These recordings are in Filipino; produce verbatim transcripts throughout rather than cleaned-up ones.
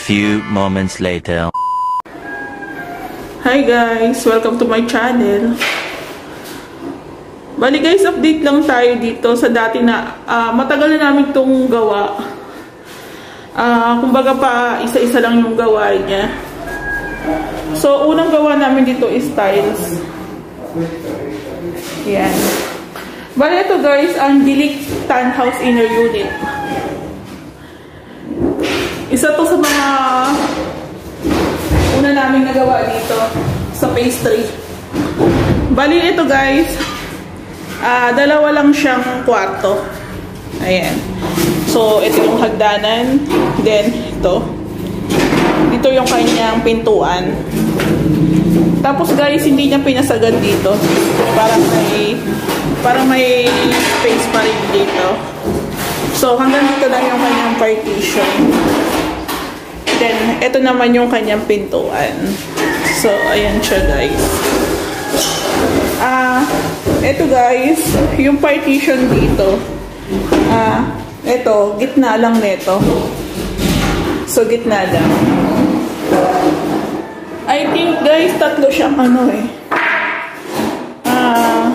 few moments later. Hi guys! Welcome to my channel. Bali guys, update lang tayo dito sa dati na uh, matagal na namin itong gawa. Uh, kumbaga pa isa-isa lang yung gawa niya. So, unang gawa namin dito is tiles. Yan. Bali ito guys, ang Angelic Townhouse Inner Unit. Isa to sa mga una namin nagawa dito sa phase three. Bali ito guys, uh, dalawa lang siyang kwarto. Ayan. So, ito yung hagdanan. Then, ito. Dito yung kanyang pintuan. Tapos guys, hindi niya pinasagad dito. Parang may, parang may space pa rin dito. So, hanggang dito lang yung kanyang partition. Then, ito naman yung kanyang pintuan. So, ayan siya guys. Ah, uh, ito guys, yung partition dito. Ah, uh, ito, gitna lang nito. So, gitna lang. I think guys, tatlo siyang ano eh. Ah,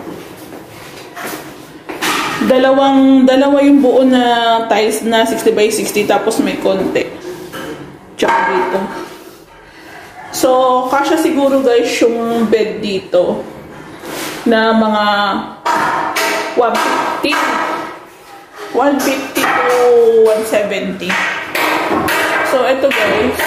dalawang, dalawa yung buo na tiles na sixty by sixty tapos may konti. Tsaka dito. So, kasya siguro guys yung bed dito na mga one fifty. one fifty to one seventy. So, ito guys.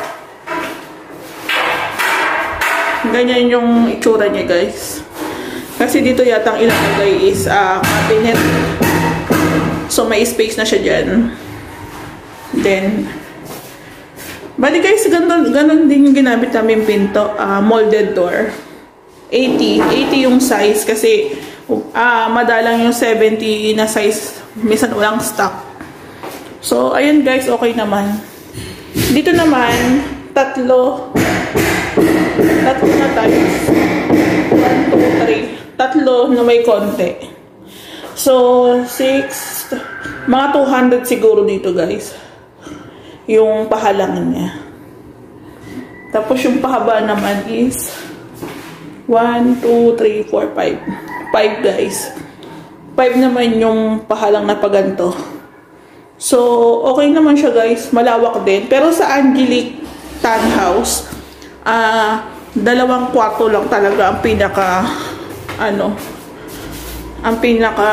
Ganyan yung itsura niya guys. Kasi dito yata ang ilalagay is uh, cabinet. So, may space na siya dyan. Then, bali guys, ganun, ganun din yung ginamit namin pinto. Uh, molded door. eighty. eighty yung size kasi uh, madalang yung seventy na size. Minsan walang stock. So, ayun guys, okay naman. Dito naman, tatlo. Tatlo na tiles. one, two, three. Tatlo na may konti. So, six. Mga two hundred siguro dito guys. Yung pahalangan niya. Tapos yung pahaba naman is one, two, three, four, five. five guys. five naman yung pahalang na paganto. So, okay naman siya guys. Malawak din. Pero sa Angelic Townhouse, ah, uh, dalawang kwarto lang talaga ang pinaka, ano, ang pinaka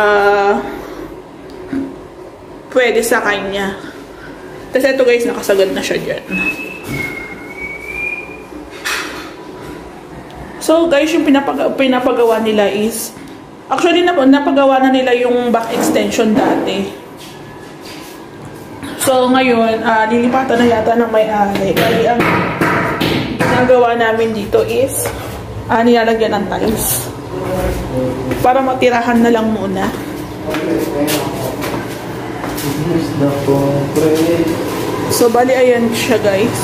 pwede sa kanya. Tapos ito guys, nakasagad na siya dyan. So guys, yung pinapag pinapagawa nila is, actually nap napagawa na nila yung back extension dati. So ngayon, uh, lilipatan na yata ng may-ari. Kaya ang ginagawa namin dito is, uh, nilalagyan ng tiles. Para matirahan na lang muna. So, bali, ayan siya, guys.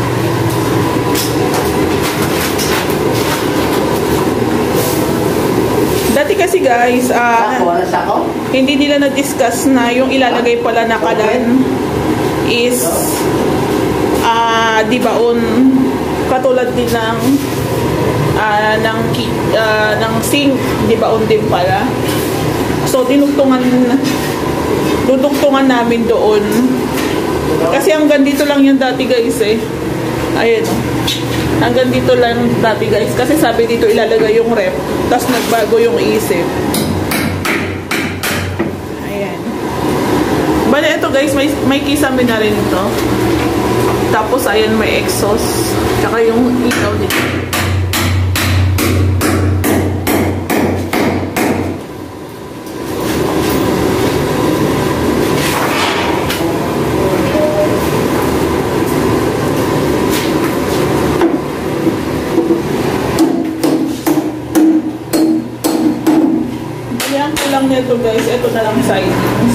Dati kasi, guys, uh, hindi nila na-discuss na yung ilalagay pala na kalan is, uh, di baon, katulad din ng, uh, ng, uh, ng sink, di baon din pala. So, dinugtungan, dudugtungan namin doon. Kasi hanggang dito lang yung dati guys eh. Ayan o. Hanggang dito lang dati guys. Kasi sabi dito ilalagay yung ref. Tapos nagbago yung isip. Ayan. Bale ito guys, may, may kisame na rin ito. Tapos ayan may exhaust. Tsaka yung ilaw dito. Ito guys, ito na lang sidings.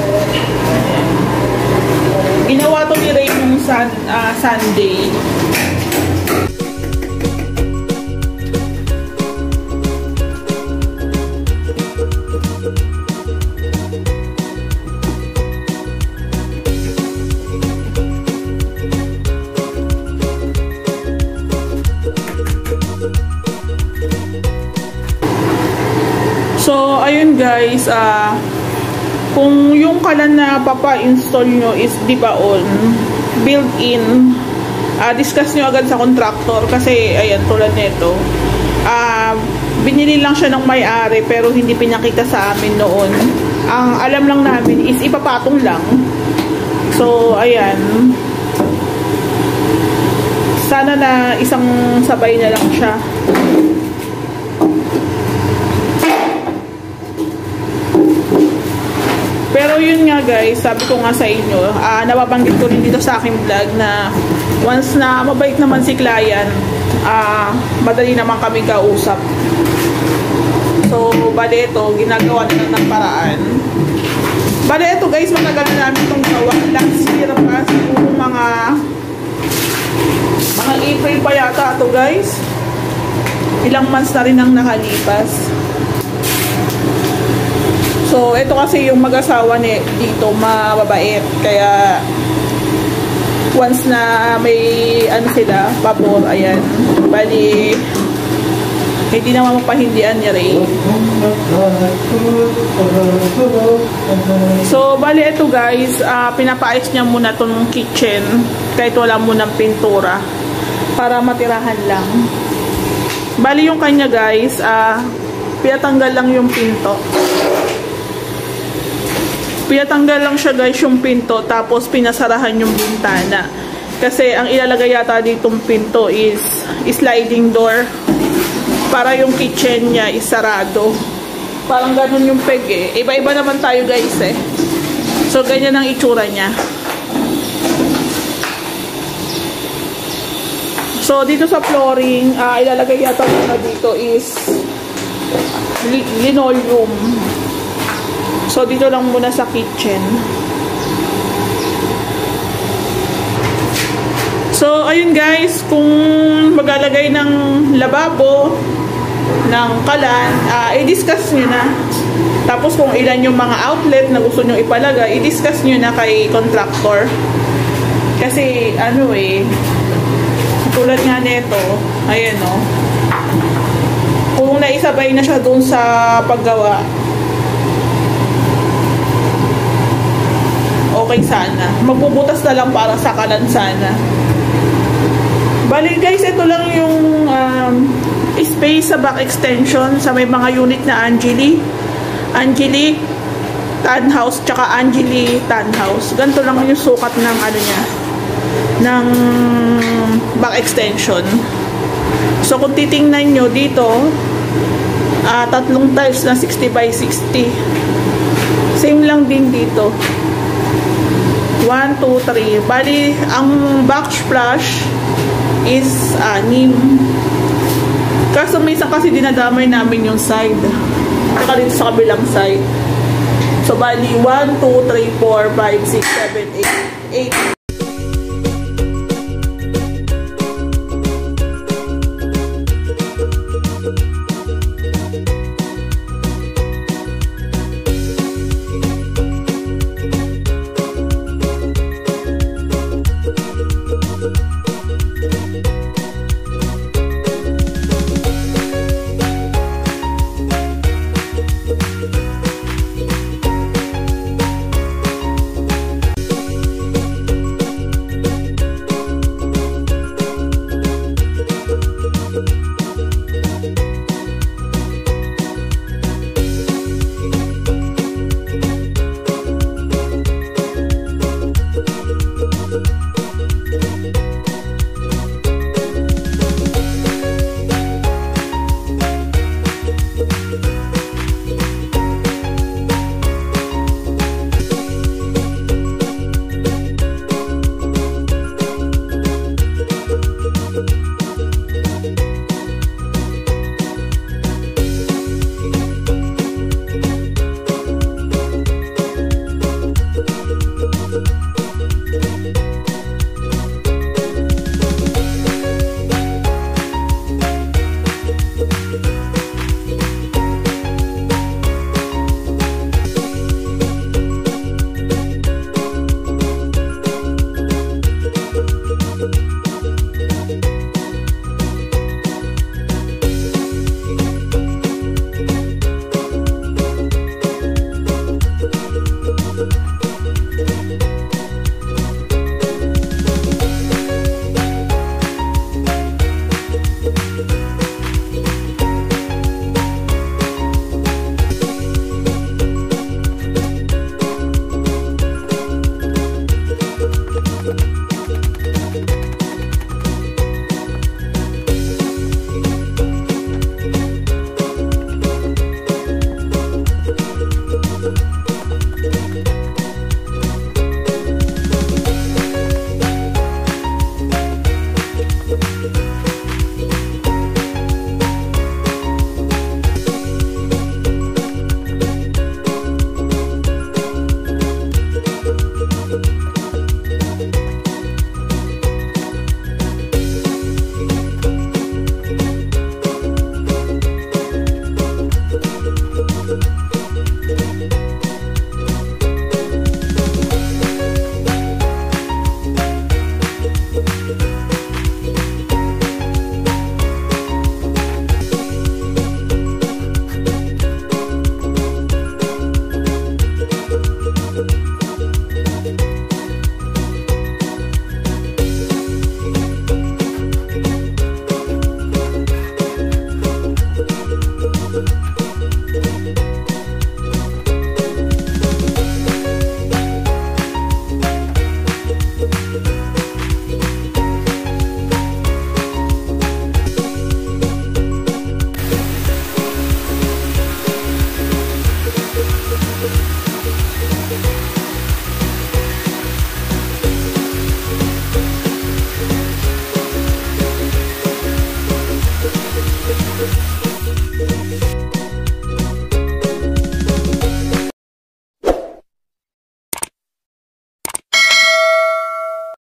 Ginawa to ni Ray nung sun, uh, Sunday. So, ayun guys, ah, kung yung kalan na papa-install nyo is di ba on, built-in, ah, discuss nyo agad sa contractor kasi, ayan, tulad nito, ah, binili lang siya ng may-ari pero hindi pinakita sa amin noon. Ang alam lang namin is ipapatong lang. So, ayan. Sana na isang sabay na lang siya. Pero yun nga guys, sabi ko nga sa inyo, uh, nababanggit ko rin dito sa aking vlog na once na mabait naman si client, uh, madali naman kami kausap. So, bale ito, ginagawa na lang ng paraan. Bale ito guys, matagal na namin itong gawa. Last year pa, siguro mga mga April pa yata ito guys. Ilang months na rin ang nakalipas. So, ito kasi yung mag-asawa ni dito, mababait. Kaya, once na may, ano sila, pabor, ayan. Bali, hindi naman mapahindian ni Ray. So, bali ito guys, uh, pinapaayos niya muna itong kitchen. Kahit wala munang pintura. Para matirahan lang. Bali yung kanya guys, uh, pinatanggal lang yung pinto. Pinatanggal lang siya guys yung pinto, tapos pinasarahan yung bintana. Kasi ang ilalagay yata ditong pinto is sliding door. Para yung kitchen niya is sarado. Parang ganun yung peg eh. Iba-iba naman tayo guys eh. So ganyan ang itsura niya. So dito sa flooring, uh, ilalagay yata muna dito is li linoleum. So, dito lang muna sa kitchen. So, ayun guys, kung maglalagay ng lababo, ng kalan, uh, i-discuss nyo na. Tapos, kung ilan yung mga outlet na gusto nyo ipalagay, i-discuss nyo na kay contractor. Kasi, ano eh, tulad nga nito, ayan o. Kung naisabay na siya dun sa paggawa, okay sana. Magbubutas na lang para sa kalan sana. Bali guys, ito lang yung um, space sa back extension sa may mga unit na Angeli. Angeli Townhouse tsaka Angeli Townhouse. Ganito lang yung sukat ng ano niya, ng back extension. So kung titingnan nyo dito, uh, tatlong tiles na sixty by sixty. Same lang din dito. one, two, three. Bali, ang backsplash is anim. Kaso minsan kasi dinadamay namin yung side. Saka dito sa kabilang side. So, bali, one, two, three, four, five, six, seven, eight. eight.